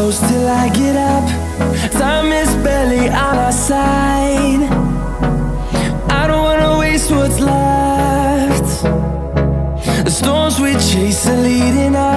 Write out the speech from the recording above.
close till I get up. Time is barely on our side. I don't wanna waste what's left. The storms we chase are leading us.